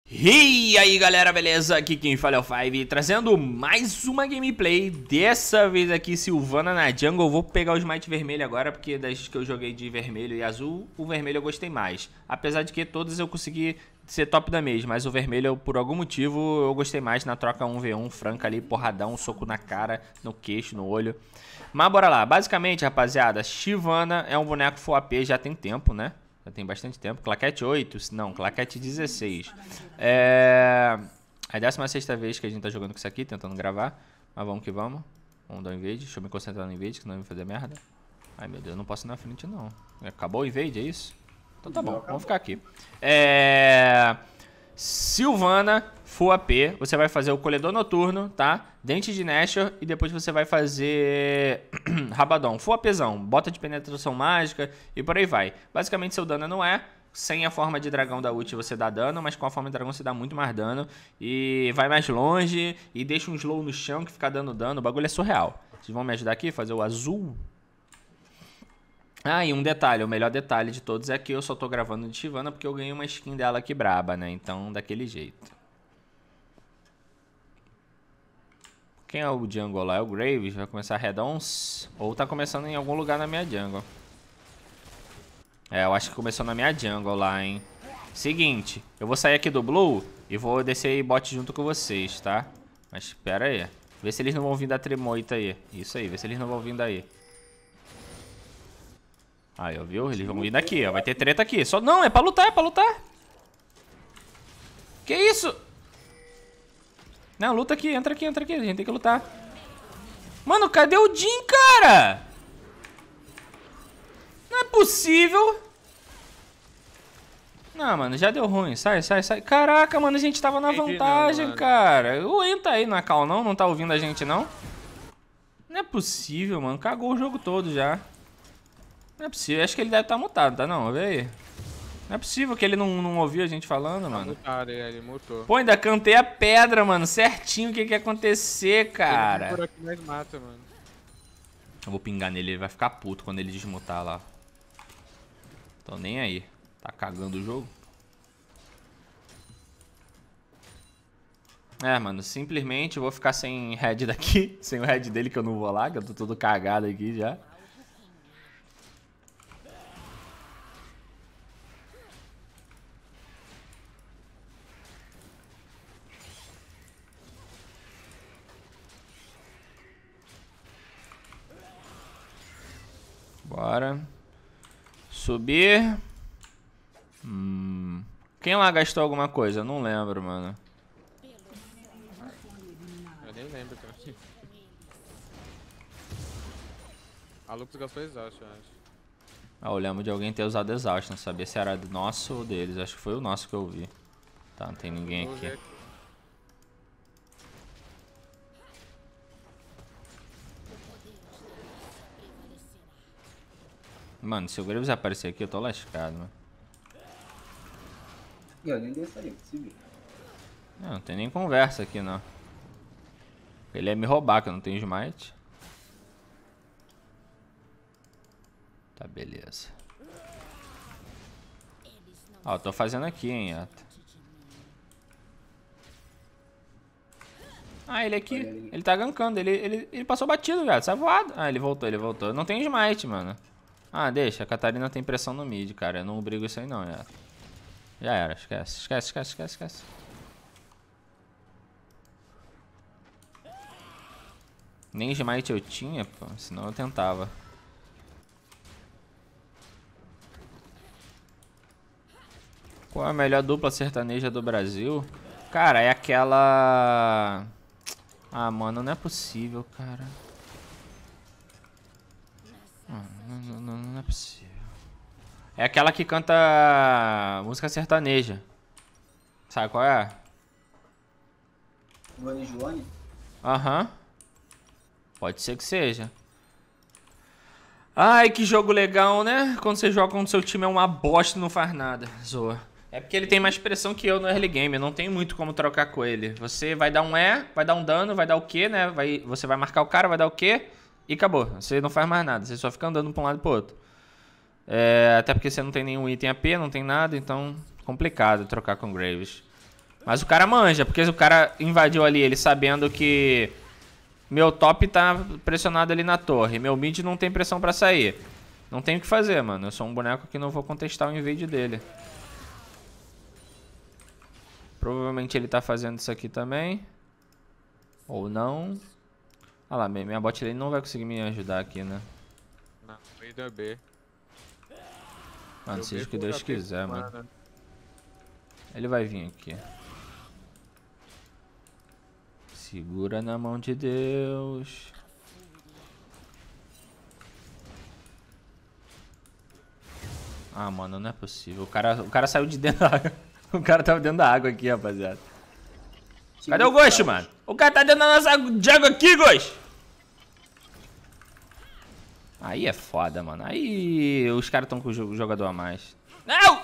E aí galera, beleza? Aqui quem fala é o Five, trazendo mais uma gameplay. Dessa vez aqui Sylvana na jungle. Eu vou pegar o smite vermelho agora, porque das que eu joguei de vermelho e azul, o vermelho eu gostei mais. Apesar de que todos eu consegui ser top da mesma, mas o vermelho, por algum motivo, eu gostei mais na troca 1v1, franca ali, porradão, soco na cara, no queixo, no olho. Mas bora lá, basicamente rapaziada, Sylvana é um boneco full AP, já tem tempo, né? Já tem bastante tempo. Claquete 8? Não, Claquete 16. É a 16ª vez que a gente tá jogando com isso aqui, tentando gravar. Mas vamos que vamos. Vamos dar um invade. Deixa eu me concentrar no invade, que senão eu vou fazer merda. Ai meu Deus, eu não posso ir na frente não. Acabou o invade, é isso? Então tá bom, vamos ficar aqui. Sylvana, full AP. Você vai fazer o Colhedor Noturno, tá? Dente de Nashor e depois você vai fazer Rabadon. Full APzão, bota de penetração mágica e por aí vai. Basicamente seu dano não é. Sem a forma de dragão da ult você dá dano, mas com a forma de dragão você dá muito mais dano. E vai mais longe e deixa um slow no chão que fica dando dano. O bagulho é surreal. Vocês vão me ajudar aqui a fazer o azul? Ah, e um detalhe, o melhor detalhe de todos é que eu só tô gravando de Sylvana porque eu ganhei uma skin dela aqui braba, né? Então, daquele jeito. Quem é o jungle lá? É o Graves? Vai começar Redons? Ou tá começando em algum lugar na minha jungle? É, eu acho que começou na minha jungle lá, hein? Seguinte, eu vou sair aqui do Blue e vou descer e bot junto com vocês, tá? Mas espera aí. Vê se eles não vão vir da tremoita aí. Isso aí, vê se eles não vão vir daí. Aí, ó, viu? Eles vão vir daqui, ó. Vai ter treta aqui. Só não, é pra lutar, é pra lutar. Que isso? Não, luta aqui, entra aqui, entra aqui. A gente tem que lutar. Mano, cadê o Jhin, cara? Não é possível. Não, mano, já deu ruim. Sai, sai, sai. Caraca, mano, a gente tava na vantagem, cara. O En tá aí na cal, não? Não tá ouvindo a gente, não? Não é possível, mano. Cagou o jogo todo já. Não é possível. Acho que ele deve estar mutado, tá não? Vê aí. Não é possível que ele não ouviu a gente falando, mano. Mutado, ele mutou. Pô, ainda cantei a pedra, mano. Certinho o que ia acontecer, cara. Ele por aqui mais mata, mano. Eu vou pingar nele, ele vai ficar puto quando ele desmutar lá. Tô nem aí. Tá cagando o jogo. É, mano, simplesmente eu vou ficar sem head daqui. Sem o head dele que eu não vou lá, que eu tô todo cagado aqui já. Bora. Subir. Quem lá gastou alguma coisa? Eu não lembro, mano. Eu nem lembro também. A Lux gastou exausto, eu acho. Ah, eu lembro de alguém ter usado exausto. Não sabia se era nosso ou deles. Acho que foi o nosso que eu vi. Tá, não tem ninguém aqui. Mano, se o Graves aparecer aqui, eu tô lascado, mano. Eu nem dei sair, possível. Não tem nem conversa aqui, não. Ele ia me roubar, que eu não tenho smite. Tá, beleza. Ó, eu tô fazendo aqui, hein, Yata. Ah, ele aqui. Ele tá gankando. Ele passou batido, gato. Sai voado. Ah, ele voltou, ele voltou. Não tem smite, mano. Ah, deixa. A Catarina tem pressão no mid, cara. Eu não brigo isso aí, não, Yata. Já era. Esquece, esquece, esquece, esquece, esquece. Nem smite eu tinha, pô. Senão eu tentava. Qual é a melhor dupla sertaneja do Brasil? Cara, é aquela... Ah, mano, não é possível, cara. Não é possível. É aquela que canta música sertaneja. Sabe qual é? Joane Joane? Aham. Pode ser que seja. Ai, que jogo legal, né? Quando você joga quando seu time é uma bosta e não faz nada. Zoa. É porque ele tem mais pressão que eu no early game. Eu não tenho muito como trocar com ele. Você vai dar um E, vai dar um dano, vai dar o Q, né? Você vai marcar o cara, vai dar o Q e acabou. Você não faz mais nada. Você só fica andando pra um lado e pro outro. Até porque você não tem nenhum item AP, não tem nada. Então, complicado trocar com Graves. Mas o cara manja, porque o cara invadiu ali, ele sabendo que meu top tá pressionado ali na torre. Meu mid não tem pressão pra sair. Não tem o que fazer, mano. Eu sou um boneco que não vou contestar o invade dele. Provavelmente ele tá fazendo isso aqui também. Ou não. Ah lá, minha bot lane não vai conseguir me ajudar aqui, né? Não, meio da B. Mano, Eu seja o B que com Deus HP, quiser, mano. mano. Ele vai vir aqui. Segura na mão de Deus. Ah, mano, não é possível. O cara saiu de dentro da água. O cara tava dentro da água aqui, rapaziada. Cadê o Ghost, mano? O cara tá dentro da nossa jungle aqui, Ghost! Aí é foda, mano. Aí os caras tão com o jogador a mais. Não!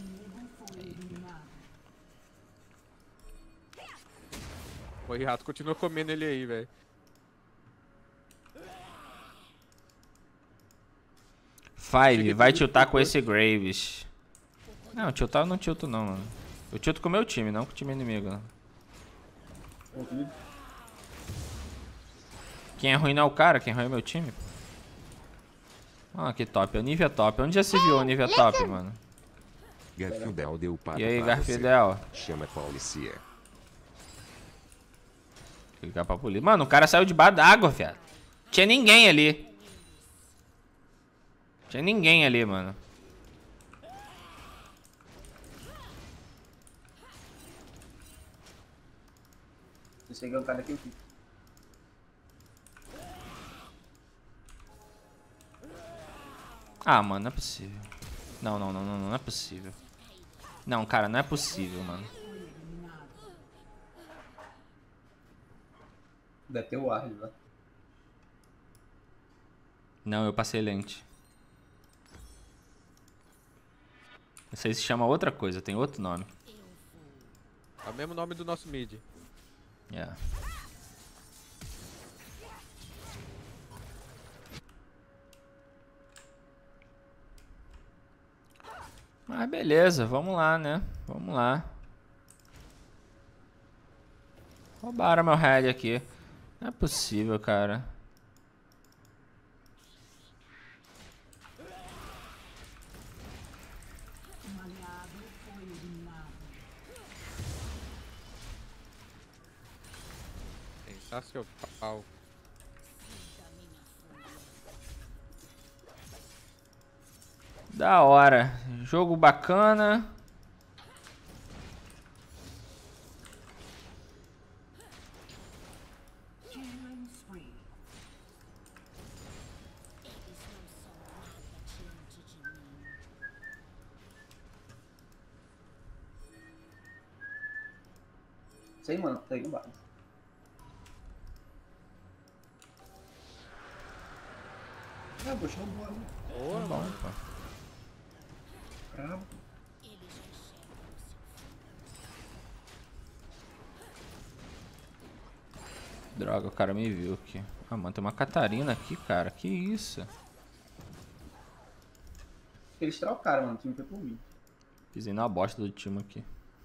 O rato continua comendo ele aí, velho. Five, vai tiltar com esse Graves. Não, tiltar eu não tilto não, mano. Eu tilto com o meu time, não com o time inimigo. Não. Quem é ruim não é o cara, quem é ruim é o meu time. Ah, que top. O nível é top. Onde já se viu o nível é top, mano? Garfieldel deu papo E aí, pra Garfieldel? você. Chama a polícia. Clicar pra polícia. Mano, o cara saiu debaixo d'água, viado. Tinha ninguém ali. Tinha ninguém ali, mano. Se chegar um cara aqui, eu fico. Ah, mano, não é possível. Não, não, não, não, não é possível. Não, cara, não é possível, mano. Deve ter o ar lá. Não, eu passei lente. Isso aí se chama outra coisa, tem outro nome. É o mesmo nome do nosso mid. Yeah. Mas beleza, vamos lá, né? Vamos lá. Roubaram meu head aqui. Não é possível, cara. Pensar seu pau. Da hora. Jogo bacana. Sei, mano, tá aí no base. Ah, vou chamar bola. Tá bom, pô. Bravo. Droga, o cara me viu aqui. Ah, mano, tem uma Catarina aqui, cara. Que isso? Eles trocaram, mano. O time foi por mim. Pisei na bosta do time aqui.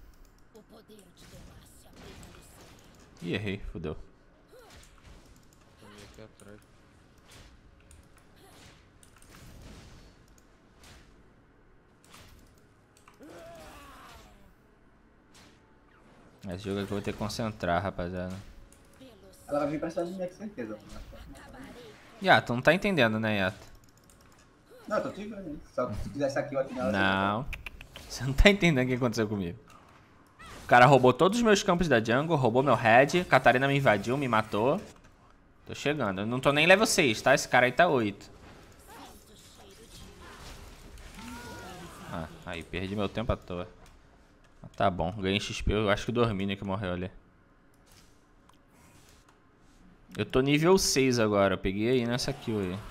Ih, errei, fodeu. Tomei aqui atrás. Esse jogo aqui eu vou ter que concentrar, rapaziada. Ela vai vir pra cima de mim, com certeza. Yato, não tá entendendo, né, Yato? Não, eu tô te vendo. Só se quisesse aqui, eu atinava. Não. Você não tá entendendo o que aconteceu comigo. O cara roubou todos os meus campos da jungle, roubou meu head, Catarina me invadiu, me matou. Tô chegando. Eu não tô nem level 6, tá? Esse cara aí tá 8. Ah, aí, perdi meu tempo à toa. Mas tá bom, ganhei XP. Eu acho que o Dormini que morreu ali. Eu tô nível 6 agora. Eu peguei aí nessa kill aí.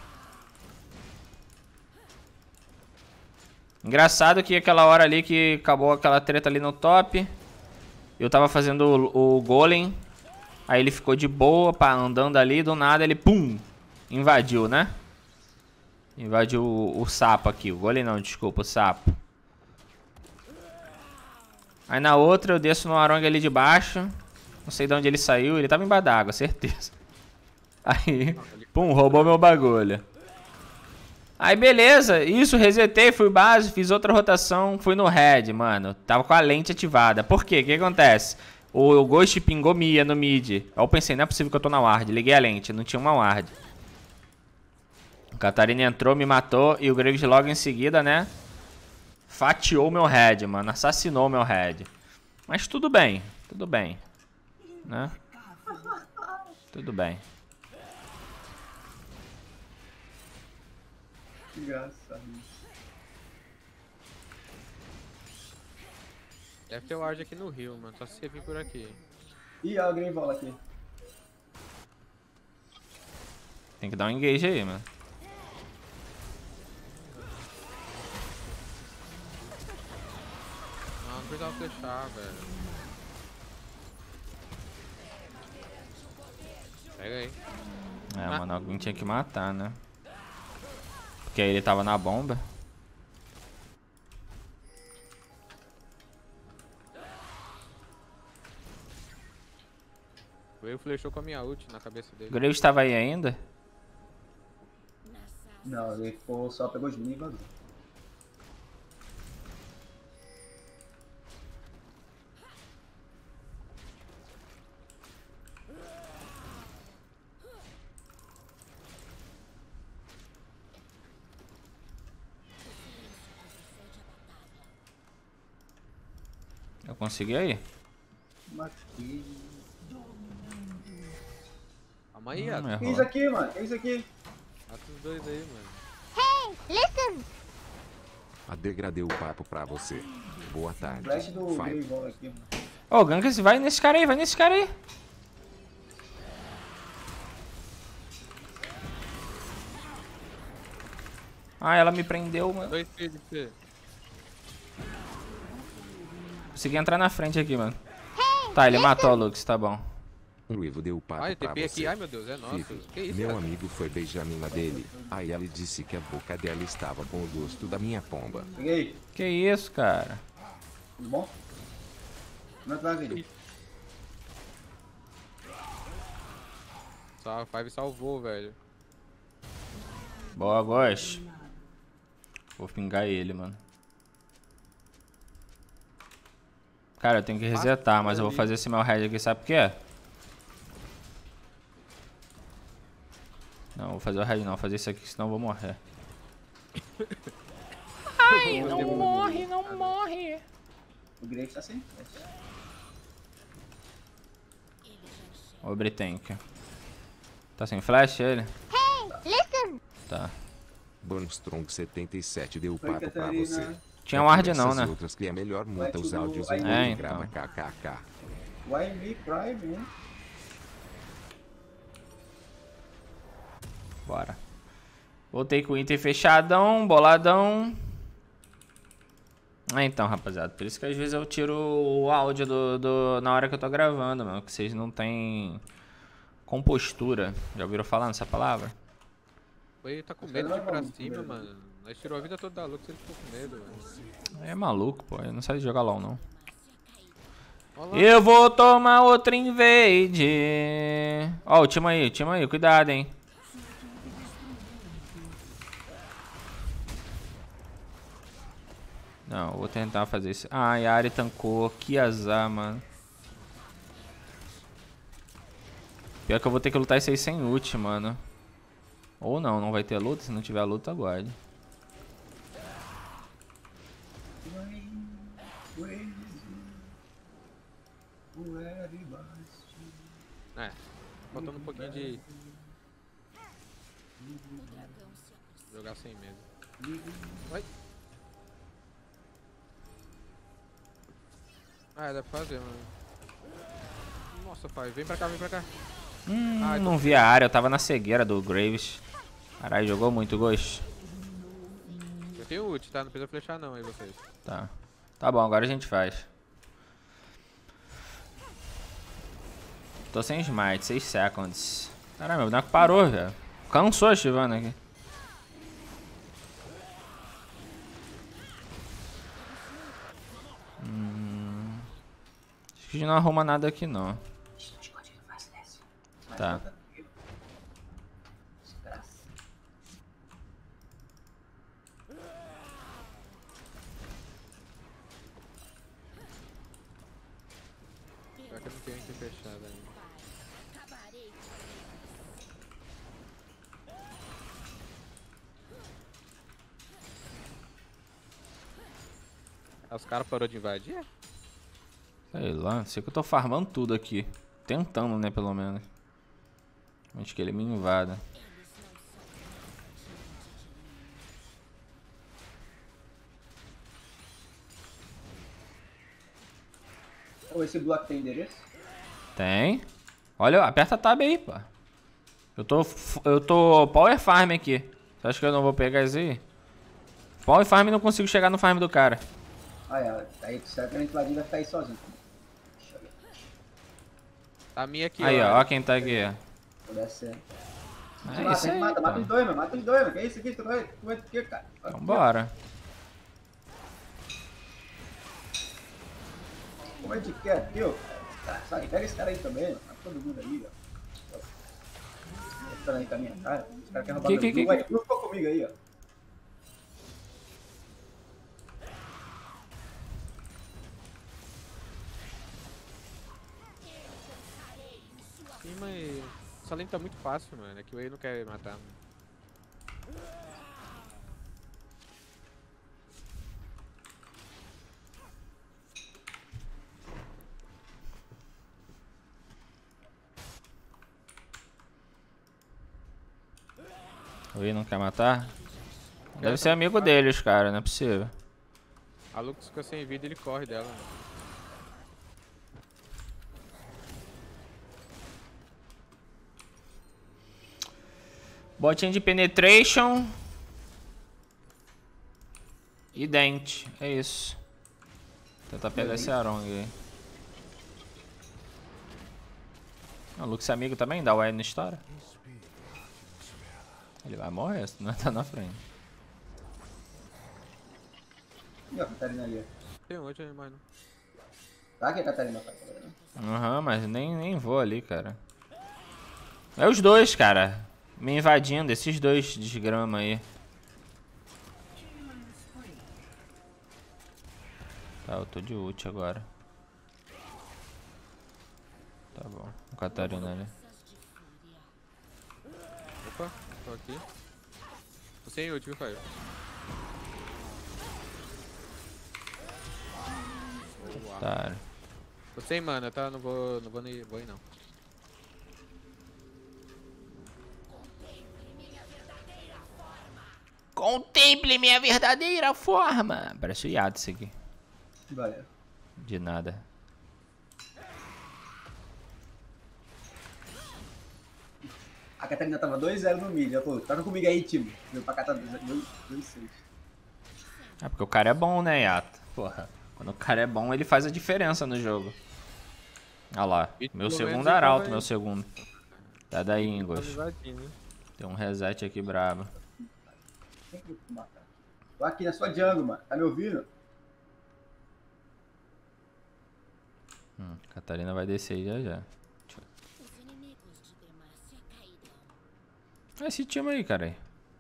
Engraçado que aquela hora ali que acabou aquela treta ali no top. Eu tava fazendo o golem. Aí ele ficou de boa, pá, andando ali. Do nada ele, pum, invadiu, né? Invadiu o sapo aqui. O golem não, desculpa, o sapo. Aí na outra eu desço no Arong ali de baixo. Não sei de onde ele saiu. Ele tava embaixo d'água, certeza. Aí, pum, roubou meu bagulho. Aí beleza, isso, resetei, fui base, fiz outra rotação, fui no red, mano. Tava com a lente ativada. Por quê? O que acontece? O Ghost pingou Mia no mid. Aí eu pensei, não é possível que eu tô na ward. Liguei a lente, não tinha uma ward. O Catarina entrou, me matou e o Graves logo em seguida, né? Fatiou meu red, mano. Assassinou meu red. Mas tudo bem, né? Tudo bem. Engraçado. Deve ter ward aqui no rio, mano. Só se você vir por aqui. Ih, alguém vola aqui. Tem que dar um engage aí, mano. Não precisava flechar, velho. Pega aí. É, mano, alguém tinha que matar, né? Porque aí ele tava na bomba. Veio flechou com a minha ult na cabeça dele. O Graves tava aí ainda? Não, ele ficou, só pegou os mini e vazou. Eu consegui aí? Matei. Calma aí, Ato. Que Errou. isso aqui, mano? Que isso aqui? Mata os dois aí, mano. Listen! A degradei o papo pra você. Boa tarde. Flash do Five. Grey vola aqui, mano. Ô, Gankas, vai nesse cara aí, vai nesse cara aí. Ah, ela me prendeu, mano. Dois filhos, filho. Consegui entrar na frente aqui, mano. Tá, ele matou o Lux, tá bom. Ruivo deu o papo Ai, pra TP aqui. você. Ai, meu Deus, é nosso. Five, Que isso, meu cara? amigo foi beijar a mina dele. Aí ele disse que a boca dela estava com o gosto da minha pomba. Peguei. Que isso, cara? Tudo bom? Não é que vai vir. Só, Five salvou, velho. Boa, Ghost. Vou pingar ele, mano. Cara, eu tenho que resetar, mas eu vou fazer esse meu head aqui, sabe por quê? Não, vou fazer o head não, vou fazer isso aqui, senão eu vou morrer. Ai, não morre, não morre. O Grey tá sem flash. Ô, Britank. Tá sem flash ele? Listen! Tá. Bonstrong 77 deu o Oi, papo pra você. Catarina. Tinha ward não, Essas né? outras que é melhor Vai monta os tudo- áudios vai e tudo. É, grava então. kkk. Why me prime, hein? Bora. Voltei com o item fechadão, boladão. Ah, então, rapaziada. Por isso que às vezes eu tiro o áudio na hora que eu tô gravando, mano. Que vocês não têm compostura. Já ouviram falar nessa palavra? Ele tá com medo de ir pra cima, mano. Nós tirou a vida toda da Lux e ele ficou com medo, velho. É maluco, pô. Ele não sabe jogar LOL, não. Olha lá. Eu vou tomar outra invade. Ó, o time aí. Cuidado, hein. Não, eu vou tentar fazer isso. Ai, a Ari tancou. Que azar, mano. Pior que eu vou ter que lutar isso aí sem ult, mano. Ou não, não vai ter luta. Se não tiver luta, aguarde. É, faltando um pouquinho de... jogar sem medo. Vai. Ah, dá pra fazer, mano. Nossa, pai, vem pra cá, vem pra cá. Ai, Não vi a área, eu tava na cegueira do Graves. Caralho, jogou muito Ghost. Eu tenho ult, tá? Não precisa flechar não, aí vocês. Tá. Tá bom, agora a gente faz. Tô sem smite, 6 seconds. Caralho, meu boneco parou, velho. Cansou a Shyvana aqui. Acho que a gente não arruma nada aqui, não. Tá. Será que eu não tenho aqui fechado ainda? Ah, os caras pararam de invadir? Sei lá, sei que eu tô farmando tudo aqui. Tentando, né, pelo menos. Acho que ele me invada. Ou esse bloco tem endereço? Tem. Olha, aperta tab aí, pô. Eu tô power farm aqui. Você acha que eu não vou pegar isso aí? Power farm e não consigo chegar no farm do cara. Aí será que a gente vai ficar aí sozinho? A minha aqui, Aí, ó quem tá aqui. Pudesse ser. É isso aí, mata pô. os dois, mano. Mata os dois, mano. Que isso aqui? Tu vai aqui, cara. Então bora. Como é que quer aqui, ó? Tá, sai, pega esse cara aí também, mano. Mata todo mundo aí, ó. Esse cara aí com a minha cara. Esse cara quer roubar meu blue. Aí, blue ficou comigo aí, ó. Sim, mas essa lane tá muito fácil, mano. É que o Wei não quer matar, mano. O Wei não quer matar? Deve ser amigo dele, os caras, não é possível. A Lux fica sem vida e ele corre dela, mano. Botinha de penetration. E dente. É isso. Tentar pegar esse Arong aí. O Lux é amigo também? Dá o E na história? Ele vai morrer, se não tá na frente. E ó, a Catarina ali, ó. Tem onde aí, mano? Tá aqui a Catarina, tá? Aham, mas nem vou ali, cara. É os dois, cara. Me invadindo, esses dois desgrama aí. Tá, eu tô de ult agora. Tá bom, o Catarina ali. Opa, tô aqui. Tô sem ult, viu, Caio? Boa. Tá. Tô sem mana, tá? Não vou ir não. Contemple minha verdadeira forma. Parece o Yado isso aqui. Valeu. De nada. A Catarina tava 2-0 no mid. Ela falou, toca comigo aí, time. Deu pra catar 2-6. É porque o cara é bom, né, Yato? Porra. Quando o cara é bom, ele faz a diferença no jogo. Olha lá. Meu segundo arauto, meu segundo. Tá daí, Ingos. Tem um reset aqui brabo. Tô aqui na sua jungle, mano. Tá me ouvindo? Catarina vai descer aí já já. Esse time aí, cara.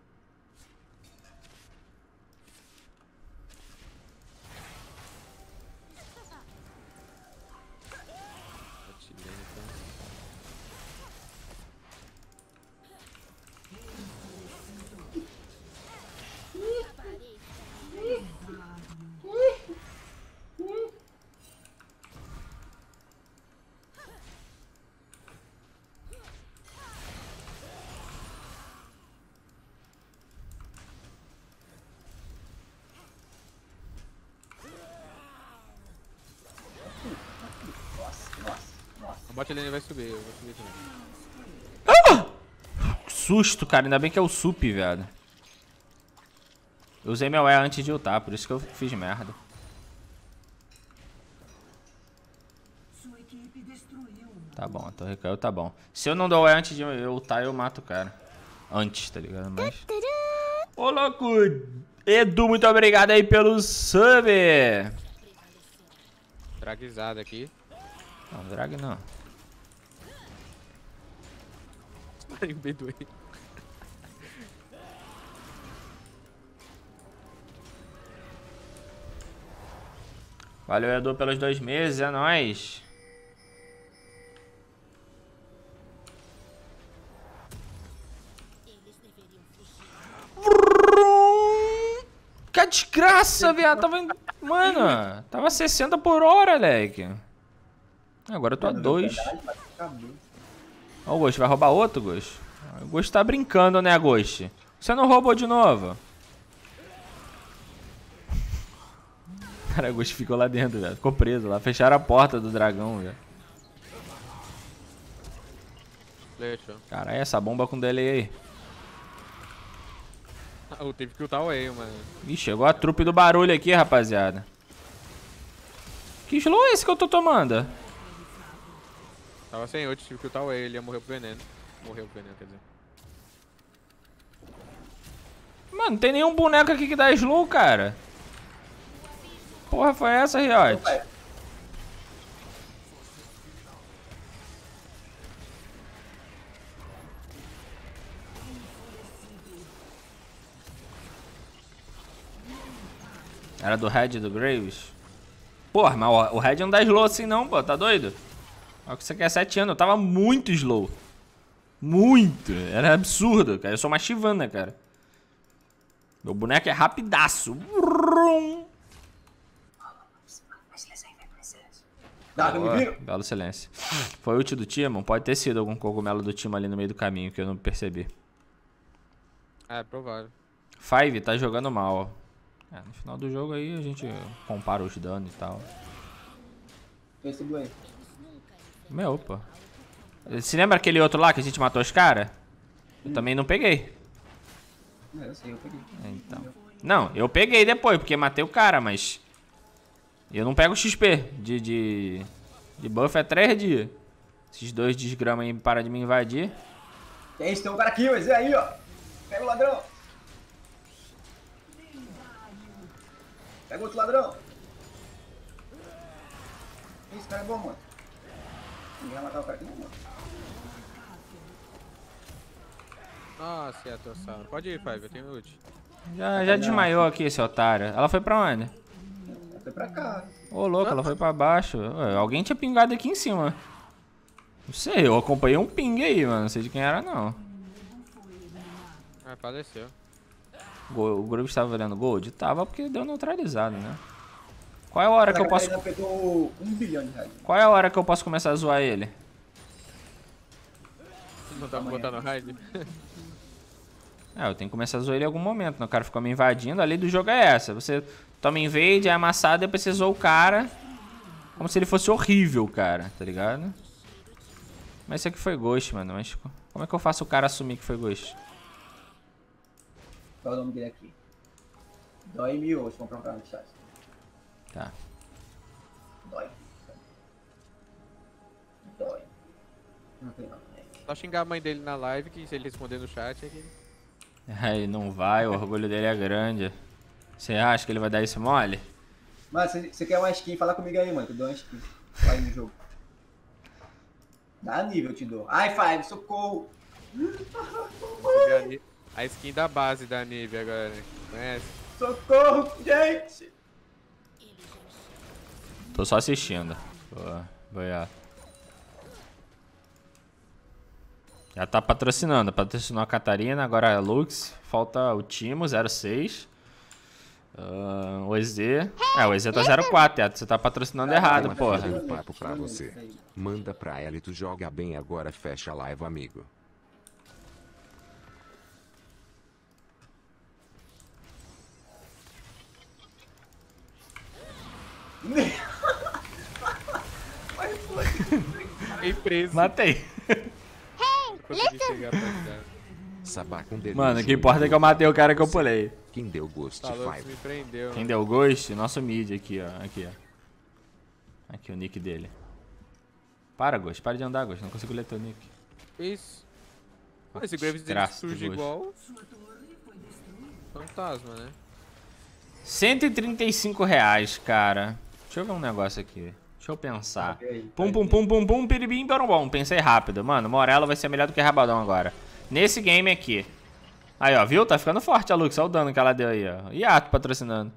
A bot lane vai subir, eu vou subir também. Que susto, cara. Ainda bem que é o sup, velho. Eu usei meu E antes de ultar, por isso que eu fiz merda. Tá bom, a torre caiu, tá bom. Se eu não dou E antes de eu ultar, eu mato o cara. Antes, tá ligado? Mas... Ô, louco! Edu, muito obrigado aí pelo sub! Draguizada aqui. Não, drag não. Marinho bem doente. Valeu, Edu, pelos 2 meses, é nóis. Que desgraça, viado. Mano, tava 60 por hora, leque. Agora eu tô a 2. Ó, o Ghost vai roubar outro, Ghost? O Ghost tá brincando, né, Ghost? Você não roubou de novo? Cara, o Ghost ficou lá dentro, velho. Ficou preso lá. Fecharam a porta do dragão, velho. Deixa. Caralho, essa bomba com delay aí. Eu tive que ultar o Whale, mano. Ih, chegou a trupe do barulho aqui, rapaziada. Que slow é esse que eu tô tomando? Tava sem ult, tive que ultar o Whale, ele ia morrer pro veneno. Morreu pro veneno, quer dizer. Mano, não tem nenhum boneco aqui que dá slow, cara. Porra, foi essa, Riot? Era do Red e do Graves? Porra, mas o Red não dá slow assim não, pô. Tá doido? Olha o que você quer, 7 anos. Eu tava muito slow. Muito. Era absurdo, cara. Eu sou uma Shyvana, cara. Meu boneco é rapidaço. Belo silêncio. Foi ult do Timon? Pode ter sido algum cogumelo do Timon ali no meio do caminho que eu não percebi. É, provável. Five tá jogando mal. É, no final do jogo aí a gente compara os danos e tal. Esse Blue. Meu, pô. Se lembra aquele outro lá que a gente matou os caras? Eu também não peguei. Eu sei, eu peguei. Então. Não, eu peguei depois, porque matei o cara, mas... Eu não pego XP. De buff é 3 dias. Esses 2 desgramas aí param de me invadir. É isso, tem um cara aqui, mas é aí, ó. Pega o ladrão. Pega outro ladrão. Esse cara é bom, mano. Ninguém vai matar o cara aqui, não, mano. Nossa, é a tua sala. Pode ir, Five, eu tenho ult. Já desmaiou aqui esse otário. Ela foi pra onde? Ela foi pra cá. Ô, louco, ela foi pra baixo. Ué, alguém tinha pingado aqui em cima. Não sei, eu acompanhei um ping aí, mano. Não sei de quem era, não. Ah, faleceu. O grupo estava valendo gold? Tava porque deu neutralizado, né? Qual é a hora que eu posso... Ele pegou 1 bilhão de reais. Qual é a hora que eu posso começar a zoar ele? Não dá pra botar no raid? É, eu tenho que começar a zoar ele em algum momento, né? O cara ficou me invadindo, a lei do jogo é essa. Você toma invade, é amassado, depois você zoa o cara como se ele fosse horrível, cara, tá ligado? Mas isso aqui foi Ghost, mano. Mas como é que eu faço o cara assumir que foi Ghost? Qual é o nome dele aqui? Dói 1000, vamos comprar no chat. Tá. Dói. Dói. Não tem não. Só xingar a mãe dele na live, que se ele responder no chat é que... Aí não vai, o orgulho dele é grande. Você acha que ele vai dar esse mole? Mano, você quer uma skin? Fala comigo aí, mano, que eu dou uma skin. Vai no jogo. Dá nível, eu te dou. Ai, Five, socorro! A skin da base da Nivea agora, conhece? Socorro, gente! Tô só assistindo. Boa. Já tá patrocinando. Patrocinou a Catarina, agora a Lux. Falta o Timo, 06. O EZ. O EZ tá 04, você tá patrocinando errado, porra. Um papo pra você. Manda pra ela e tu joga bem agora, fecha a live, amigo. Fiquei preso. Matei. Sabá com delícia. Mano, o que importa é que eu matei o cara que eu pulei. Quem deu Ghost Tá louco, 5? me prendeu. Quem deu Ghost? Nosso mid aqui, ó. Aqui o nick dele. Para, Ghost. Para de andar, Ghost. Não consigo ler teu nick. Isso. Esse Graves dele Traço surge do Ghost. igual... Fantasma, né? R$135, cara. Deixa eu ver um negócio aqui. Deixa eu pensar. Aí, Pum, pum, pum, pum, pum, piribim, bom. Pensei rápido. Mano, Morello vai ser melhor do que Rabadão agora. Nesse game aqui. Aí, ó, viu? Tá ficando forte a Lux. Olha o dano que ela deu aí, ó. Yato patrocinando.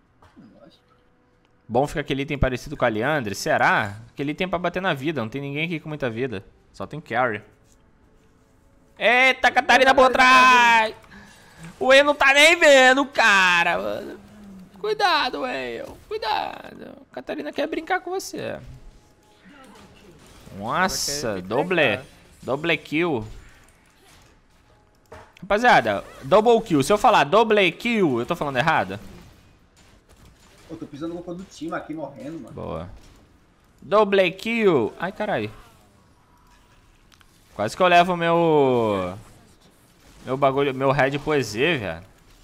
Bom fica aquele item parecido com a Liandre. Será? Aquele item é pra bater na vida. Não tem ninguém aqui com muita vida. Só tem carry. Eita, Catarina por trás! O E não tá nem vendo, cara, mano. Cuidado, E. Cuidado. A Catarina quer brincar com você. Nossa, double kill. Rapaziada, double kill. Se eu falar double kill, eu tô falando errado? Eu tô pisando no do time aqui, morrendo, mano. Boa. Double kill. Ai, caralho. Quase que eu levo meu bagulho, meu head pro EZ, velho.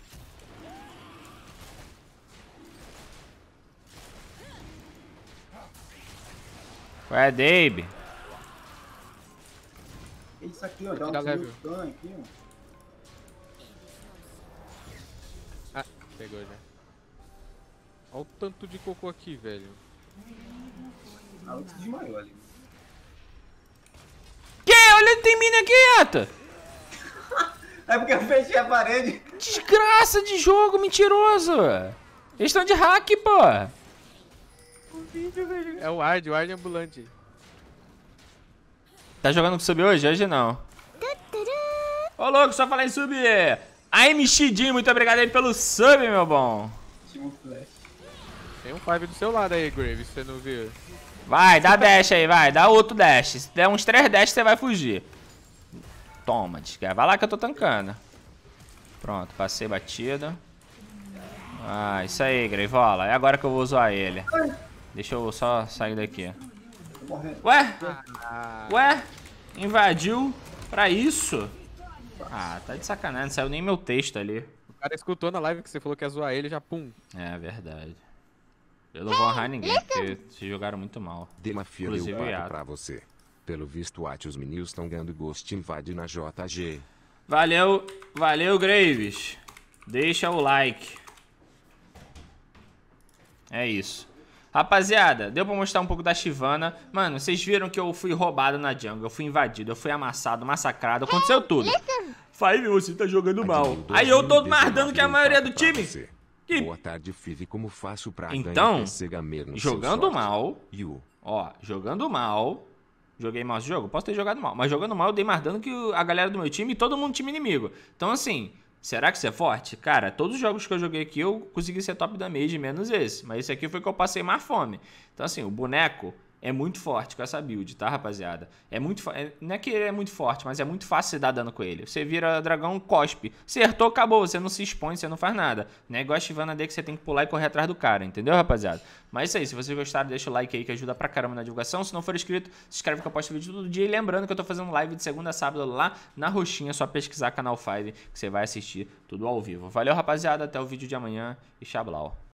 Qual é, Dave? Isso aqui, ó, já Dá um level. tanque aqui, ó. Ah, pegou já. Olha o tanto de cocô aqui, velho. A Lux desmaiou ali. Que? Olha, tem mini aqui, Ata. É porque eu fechei a parede. Desgraça de jogo, mentiroso. Eles estão de hack, pô. É o Ward ambulante. Tá jogando com sub hoje? Hoje não. Ô, louco, só falar em sub. AMX muito obrigado aí pelo sub, meu bom. Tinha um flash. Tem um 5 do seu lado aí, Graves, você não viu? Vai, dá dash aí, vai. Dá outro dash. Se der uns 3 dash, você vai fugir. Toma, desgraça. Vai lá que eu tô tancando. Pronto, passei batida. Ah, isso aí, Greivola. É agora que eu vou usar ele. Deixa eu só sair daqui. Tô morrendo. Ué? Ué? Invadiu pra isso? Ah, tá de sacanagem. Não saiu nem meu texto ali. O cara escutou na live que você falou que ia zoar ele, já pum. É verdade. Eu não vou honrar ninguém, porque se jogaram muito mal. Demafia Inclusive deu o 4 Yato. pra você. Pelo visto, At, os meninos estão ganhando Ghost Invade na JG. Valeu, valeu, Graves. Deixa o like. É isso. Rapaziada, deu pra mostrar um pouco da Shyvana. Mano, vocês viram que eu fui roubado na jungle. Eu fui invadido, eu fui amassado, massacrado. Aconteceu tudo. Five, você tá jogando mal. Aí eu tô mais dando que a maioria do time. Que... Boa tarde, Five. Como faço pra então, ganhar PC Gamer no jogando seu mal. You. Ó, jogando mal. Joguei mal esse jogo? Posso ter jogado mal. Mas jogando mal, eu dei mais dano que a galera do meu time e todo mundo time inimigo. Então, assim, será que isso é forte? Cara, todos os jogos que eu joguei aqui, eu consegui ser top damage, menos esse. Mas esse aqui foi que eu passei mais fome. Então, assim, o boneco é muito forte com essa build, tá, rapaziada? É muito não é que ele é muito forte, mas é muito fácil você dar dano com ele. Você vira dragão, cospe. Acertou, acabou. Você não se expõe, você não faz nada. Não é igual a Shyvana D que você tem que pular e correr atrás do cara, entendeu, rapaziada? Mas é isso aí. Se vocês gostaram, deixa o like aí que ajuda pra caramba na divulgação. Se não for inscrito, se inscreve que eu posto vídeo todo dia. E lembrando que eu tô fazendo live de segunda a sábado lá na roxinha. É só pesquisar canal 5 que você vai assistir tudo ao vivo. Valeu, rapaziada. Até o vídeo de amanhã e xablau.